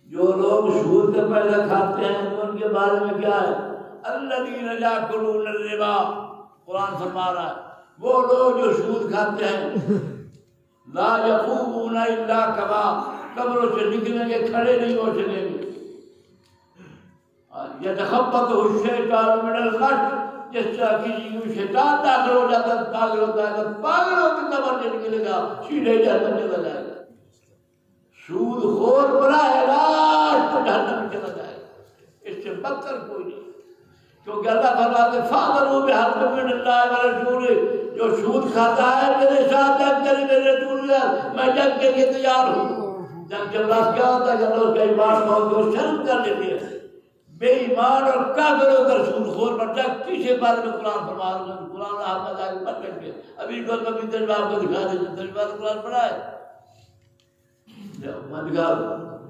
جو لوگ سود کا پیسہ کھاتے ہیں تو ان کے بارے میں کیا ہے؟ الذین یاکلون الربا، قرآن فرما رہا ہے وہ لوگ جو سود کھاتے ہیں لا یقومون الا کما، قبروں سے نکلیں گے کھڑے نہیں ہو سکیں گے، یتخبطہ الشیطان من المس، جس طرح کسی کو شیطان داخل ہو جاتا ہے پاگل ہوتا ہے تو پاگل ہو کے قبر سے نکلے گا سیدھے جہنم چلا جائے گا۔ سود خور براہ راست جہنم میں چلا جائے گا، اس سے بدتر کوئی نہیں، کیونکہ اللہ فرماتے ہیں فَاعْلَمُوا بِحَرْبٍ مِّنَ اللَّهِ وَرَسُولِهِ، جو سود کھاتا ہے میرے ساتھ جنگ کرے میرے رسول اللہ، میں جنگ کے لیے تیار ہوں۔ جنگ کے بعد کیا ہوتا ہے کہ اللہ اس کا ایمان بہت کو شرم کر لیتے ہیں، بے ایمان اور کافر ہو کر سود خور پر جنگ کسی بارے میں قرآن فرما رہا ہے، قرآن آپ کا ظاہر مت کر کے ابھی کو کبھی تجربہ آپ کو دکھا دیں تجربہ قرآن پڑھا ہے میں دکھا